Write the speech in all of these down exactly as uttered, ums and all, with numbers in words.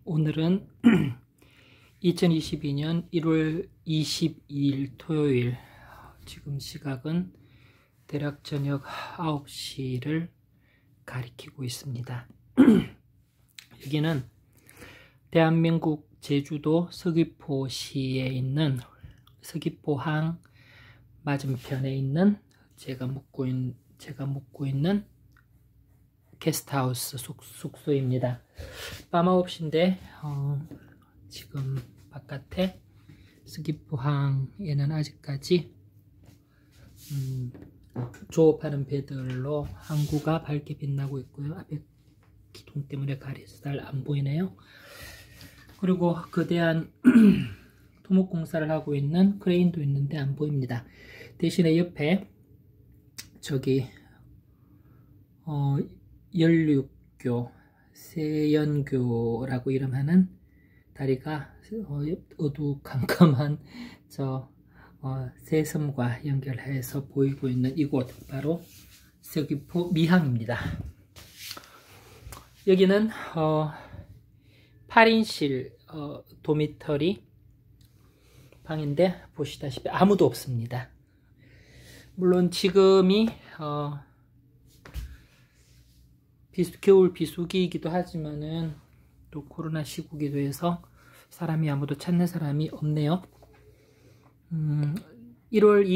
오늘은 이천이십이 년 일월 이십이일 토요일, 지금 시각은 대략 저녁 아홉 시를 가리키고 있습니다. 여기는 대한민국 제주도 서귀포시에 있는 서귀포항 맞은편에 있는 제가 묵고, 있, 제가 묵고 있는 게스트하우스 숙, 숙소입니다. 밤 아홉 시인데 어, 지금 바깥에 서귀포항에는 아직까지 음, 조업하는 배들로 항구가 밝게 빛나고 있고요. 앞에 기둥 때문에 가려서 잘 안 보이네요. 그리고 거대한 토목공사를 하고 있는 크레인도 있는데 안 보입니다. 대신에 옆에 저기 어, 연륙교, 세연교라고 이름하는 다리가 어, 어두컴컴한 저 어, 새섬과 연결해서 보이고 있는 이곳, 바로 서귀포 미항입니다. 여기는 어, 팔 인실 어, 도미터리 방인데 보시다시피 아무도 없습니다. 물론 지금이 어, 비수, 겨울 비수기이기도 하지만은 또 코로나 시국이기도 해서 사람이 아무도 찾는 사람이 없네요. 음, 일월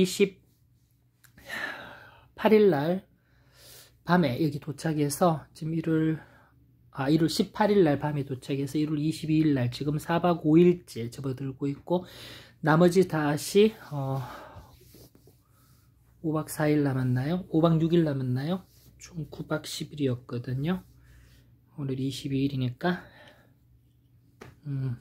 이십팔일 날 밤에 여기 도착해서 지금 일월 아 일월 십팔일 날 밤에 도착해서 일월 이십이일 날 지금 사 박 오 일째 접어들고 있고, 나머지 다시 어, 오 박 사 일 남았나요? 오 박 육 일 남았나요? 총 구 박 십 일이었거든요. 오늘 이십이일이니까 음,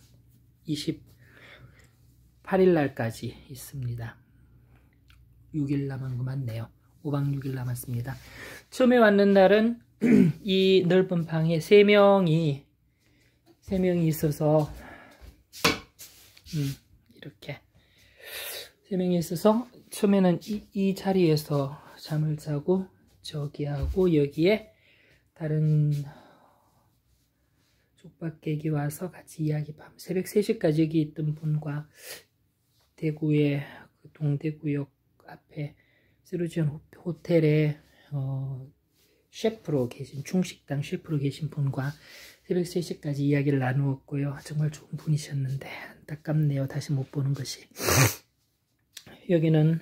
이십팔일 날까지 있습니다. 육 일 남은 거 맞네요. 오 박 육 일 남았습니다. 처음에 왔는 날은 이 넓은 방에 세 명이 세 명이 있어서 음, 이렇게 세 명이 있어서 처음에는 이, 이 자리에서 잠을 자고 저기하고 여기에 다른 족박객이 와서 같이 이야기, 밤 새벽 세 시까지 여기 있던 분과 대구의 그 동대구역 앞에 새로 지은 호텔에 어, 셰프로 계신, 중식당 셰프로 계신 분과 새벽 세 시까지 이야기를 나누었고요. 정말 좋은 분이셨는데 안타깝네요. 다시 못 보는 것이. 여기는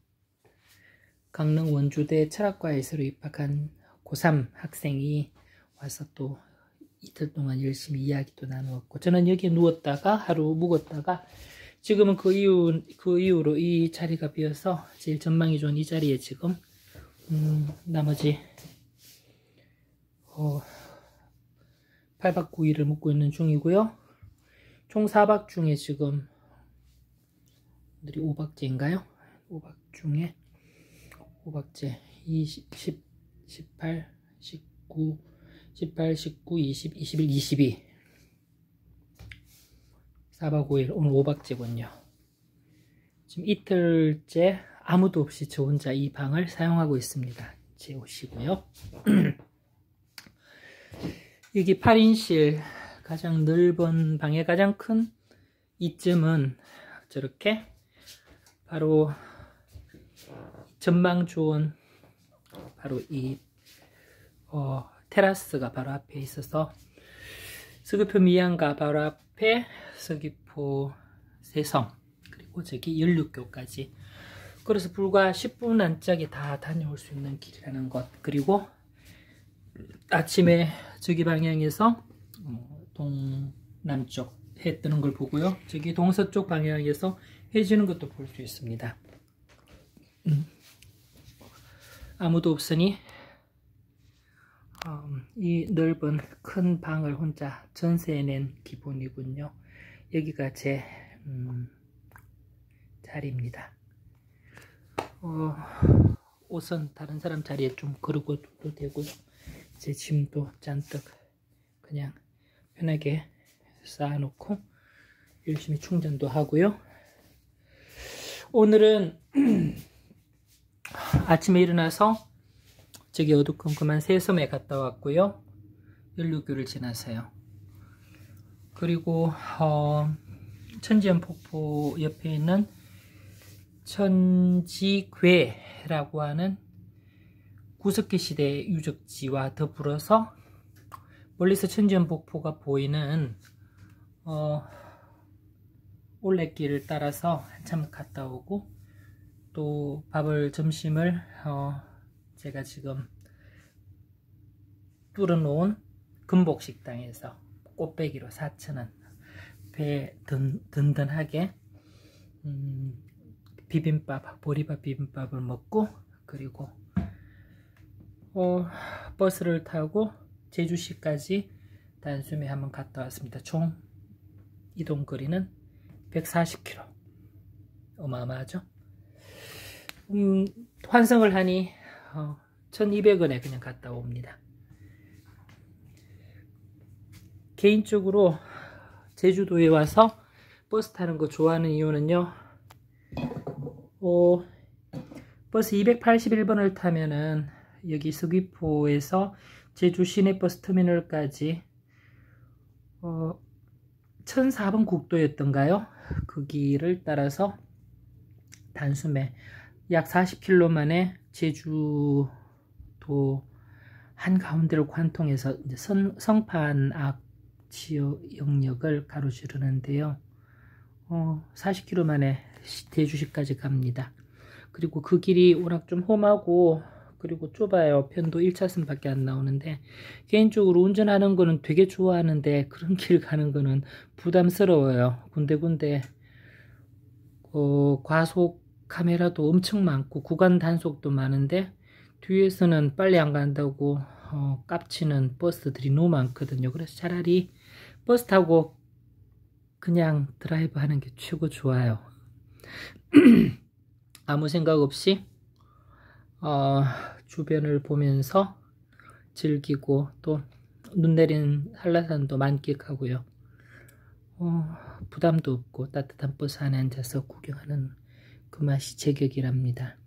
강릉 원주대 철학과에 새로 입학한 고삼 학생이 와서 또 이틀 동안 열심히 이야기도 나누었고, 저는 여기에 누웠다가 하루 묵었다가 지금은 그 이후, 그 이후로 이 자리가 비어서 제일 전망이 좋은 이 자리에 지금 음, 나머지 어, 팔 박 구 일을 묵고 있는 중이고요. 총 사 박 중에 지금 오늘이 오 박째인가요? 오 박 중에 오 박째 이십, 십, 십팔, 십구, 십팔, 십구, 이십, 이십일, 이십이 사 박 오 일, 오늘 오 박째군요. 지금 이틀째 아무도 없이 저 혼자 이 방을 사용하고 있습니다. 제 옷이고요. 여기 팔 인실 가장 넓은 방의 가장 큰 이점은 저렇게 바로 전망 좋은 바로 이 어, 테라스가 바로 앞에 있어서 서귀포 미항가 바로 앞에 서귀포 새섬, 그리고 저기 연륙교까지, 그래서 불과 십 분 안짝에 다 다녀올 수 있는 길이라는 것. 그리고 아침에 저기 방향에서 동남쪽 해 뜨는 걸 보고요. 저기 동서쪽 방향에서 해 지는 것도 볼 수 있습니다. 음. 아무도 없으니 음, 이 넓은 큰 방을 혼자 전세에 낸 기분이군요. 여기가 제 음, 자리입니다. 어, 옷은 다른 사람 자리에 좀 걸고 둬도 되고요. 제 짐도 잔뜩 그냥 편하게 쌓아놓고 열심히 충전도 하고요. 오늘은 아침에 일어나서 저기 어두컴컴한 새섬에 갔다 왔고요. 연륙교를 지나서요. 그리고 어, 천지연 폭포 옆에 있는 천지궤라고 하는 구석기 시대 유적지와 더불어서 멀리서 천지연 폭포가 보이는 어, 올레길을 따라서 한참 갔다 오고, 또 밥을 점심을 어, 제가 지금 뚫어놓은 금복식당에서 꽃배기로 사천 원 배 든, 든든하게 음, 비빔밥, 보리밥 비빔밥을 먹고, 그리고 어, 버스를 타고 제주시까지 단숨에 한번 갔다 왔습니다. 총 이동거리는 백사십 킬로미터. 어마어마하죠? 음, 환승을 하니 어, 천이백 원에 그냥 갔다 옵니다. 개인적으로 제주도에 와서 버스 타는 거 좋아하는 이유는요, 어, 버스 이백팔십일 번을 타면은 여기 서귀포에서 제주 시내버스 터미널까지 어, 천사 번 국도였던가요? 그 길을 따라서 단숨에 약 사십 킬로미터 만에 제주도 한가운데를 관통해서 이제 선, 성판악 지역 영역을 가로지르는데요. 어, 사십 킬로미터 만에 제주시까지 갑니다. 그리고 그 길이 워낙 좀 험하고 그리고 좁아요. 편도 일 차선 밖에 안 나오는데, 개인적으로 운전하는 거는 되게 좋아하는데 그런 길 가는 거는 부담스러워요. 군데군데 어, 과속 카메라도 엄청 많고 구간 단속도 많은데, 뒤에서는 빨리 안 간다고 어, 깝치는 버스들이 너무 많거든요. 그래서 차라리 버스 타고 그냥 드라이브 하는 게 최고 좋아요. 아무 생각 없이 어, 주변을 보면서 즐기고, 또 눈 내린 한라산도 만끽하고요. 어, 부담도 없고 따뜻한 버스 안에 앉아서 구경하는 그 맛이 제격이랍니다.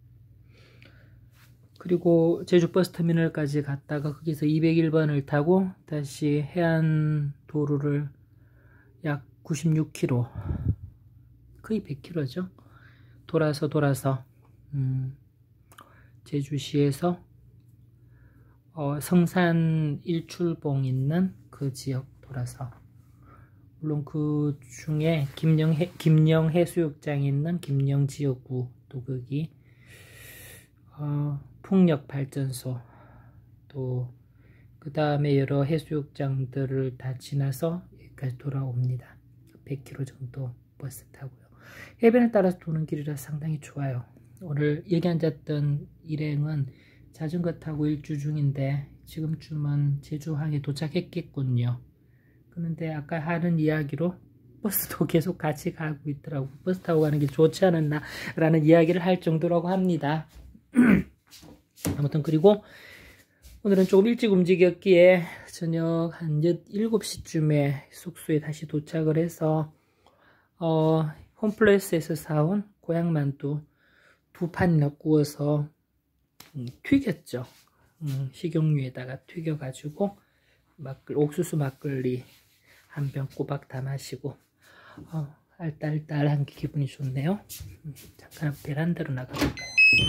그리고 제주 버스터미널까지 갔다가 거기서 이백일 번을 타고 다시 해안도로를 약 구십육 킬로미터, 거의 백 킬로미터죠. 돌아서 돌아서 음, 제주시에서 어, 성산 일출봉 있는 그 지역 돌아서, 물론 그 중에 김영, 해, 김영 해수욕장이 있는 김영 지역구, 또 거기 어, 풍력발전소, 또 그 다음에 여러 해수욕장들을 다 지나서 여기까지 돌아옵니다. 백 킬로미터 정도 버스 타고요. 해변을 따라서 도는 길이라 상당히 좋아요. 오늘 여기 앉았던 일행은 자전거 타고 일주 중인데 지금쯤은 제주항에 도착했겠군요. 그런데 아까 하는 이야기로 버스도 계속 같이 가고 있더라고. 버스 타고 가는 게 좋지 않았나 라는 이야기를 할 정도라고 합니다. 아무튼 그리고 오늘은 조금 일찍 움직였기에 저녁 한 일곱 시쯤에 숙소에 다시 도착을 해서 어, 홈플러스에서 사온 고향만두 두 판이나 구워서 음, 튀겼죠. 음, 식용유에다가 튀겨가지고 막걸, 옥수수 막걸리 한 병 꼬박 다 마시고 어, 알딸딸한 게 기분이 좋네요. 음, 잠깐 베란다로 나가볼까요?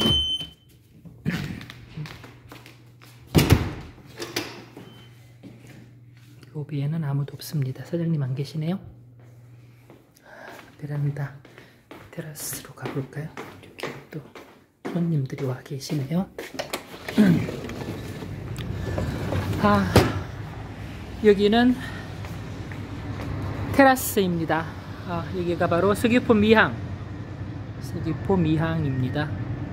로비에는 아무도 없습니다. 사장님 안 계시네요. 베란다 테라스로 가볼까요? 이렇게 또 손님들이 와 계시네요. 아, 여기는 테라스입니다. 아, 여기가 바로 서귀포 미항 서귀포 미항입니다.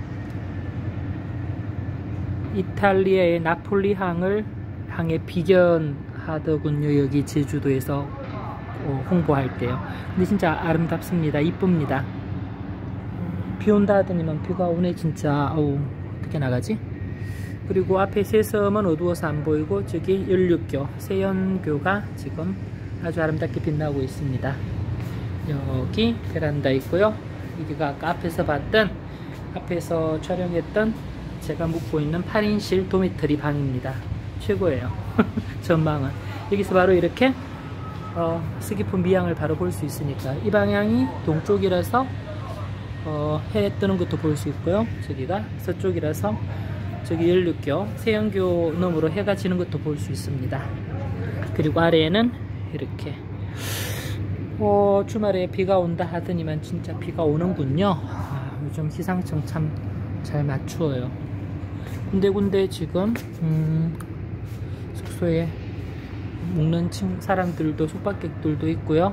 이탈리아의 나폴리 항을 항에 비견하더군요. 여기 제주도에서 어, 홍보할 때요. 근데 진짜 아름답습니다. 이쁩니다. 비 온다 하더니만 비가 오네 진짜. 어우, 어떻게 나가지? 그리고 앞에 새섬은 어두워서 안 보이고 저기 연륙교 세연교가 지금 아주 아름답게 빛나고 있습니다. 여기 베란다 있고요. 여기가 아까 앞에서 봤던, 앞에서 촬영했던 제가 묵고 있는 팔 인실 도미터리 방입니다. 최고예요. 전망은 여기서 바로 이렇게 어, 스기폰 미양을 바로 볼 수 있으니까. 이 방향이 동쪽이라서 어, 해 뜨는 것도 볼 수 있고요. 저기가 서쪽이라서 저기 열육교 세영교 너머로 해가 지는 것도 볼 수 있습니다. 그리고 아래에는 이렇게 어, 주말에 비가 온다 하더니만 진짜 비가 오는군요. 아, 요즘 기상청 참 잘 맞추어요. 군데군데 지금 음, 숙소에 묵는 친 사람들도 숙박객들도 있고요.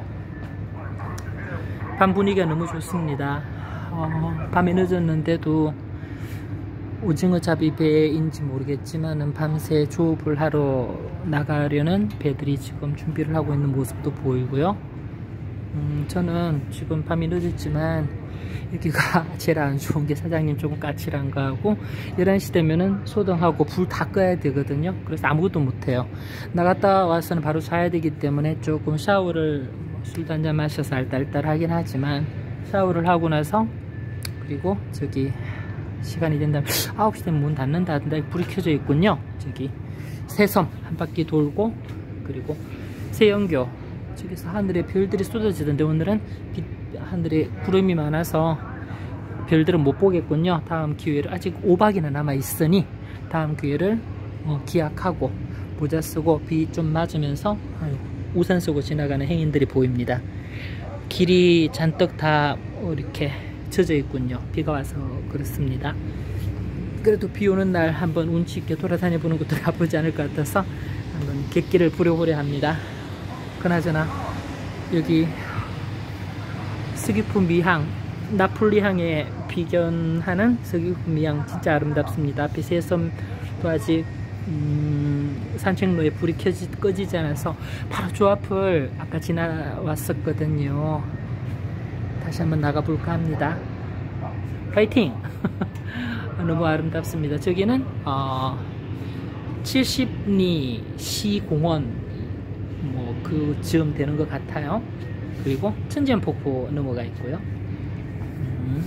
밤 분위기가 너무 좋습니다. 어, 밤에 늦었는데도 오징어 잡이 배인지 모르겠지만은 밤새 조업을 하러 나가려는 배들이 지금 준비를 하고 있는 모습도 보이고요. 음, 저는 지금 밤이 늦었지만 여기가 제일 안 좋은 게 사장님 조금 까칠한 거 하고 열한 시 되면은 소등하고 불 다 꺼야 되거든요. 그래서 아무것도 못해요. 나갔다 와서는 바로 자야 되기 때문에 조금 샤워를 술도 한잔 마셔서 알딸딸 하긴 하지만 샤워를 하고 나서 그리고 저기 시간이 된다면 아홉 시 되면 문 닫는다 하던데 불이 켜져 있군요. 저기 새섬 한 바퀴 돌고 그리고 세영교 저기서 하늘에 별들이 쏟아지던데 오늘은 빛, 하늘에 구름이 많아서 별들은 못 보겠군요. 다음 기회를 아직 오 박이나 남아 있으니 다음 기회를 어, 기약하고 모자 쓰고 비 좀 맞으면서 아유, 우산 쓰고 지나가는 행인들이 보입니다. 길이 잔뜩 다 이렇게 젖어 있군요. 비가 와서 그렇습니다. 그래도 비 오는 날 한번 운치 있게 돌아다녀 보는 것도 나쁘지 않을 것 같아서 한번 객기를 부려보려 합니다. 그나저나 여기 스기폰 미항 나폴리항에 비견하는 스기폰 미항 진짜 아름답습니다. 앞에 새섬도 아직 음, 산책로에 불이 켜지, 꺼지지 않아서 바로 저 앞을 아까 지나왔었거든요. 다시 한번 나가볼까 합니다. 파이팅! 너무 아름답습니다. 저기는 어, 칠십리 시공원 뭐 그 즈음 되는 것 같아요. 그리고 천지연폭포 넘어가 있고요. 음.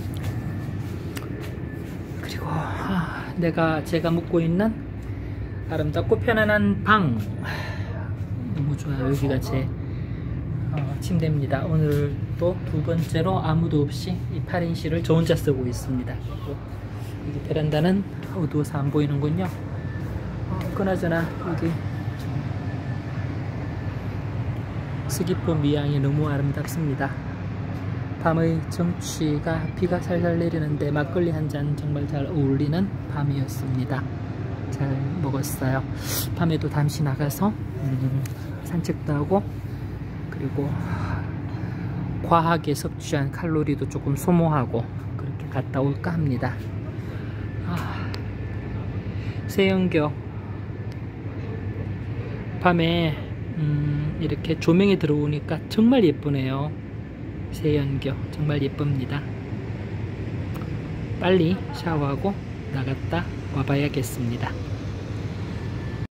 그리고 아, 내가 제가 묵고 있는 아름답고 편안한 방 너무 좋아요. 여기가 제 어, 침대입니다. 오늘도 두 번째로 아무도 없이 이 팔 인실을 저 혼자 쓰고 있습니다. 그리고 여기 베란다는 어두워서 안 보이는군요. 어, 그나저나 여기 스기폰 미양이 너무 아름답습니다. 밤의 정취가 비가 살살 내리는데 막걸리 한 잔 정말 잘 어울리는 밤이었습니다. 잘 먹었어요. 밤에도 잠시 나가서 음, 산책도 하고 그리고 과하게 섭취한 칼로리도 조금 소모하고 그렇게 갔다 올까 합니다. 아, 세영교 밤에 음, 이렇게 조명이 들어오니까 정말 예쁘네요. 세연교 정말 예쁩니다. 빨리 샤워하고 나갔다 와봐야겠습니다.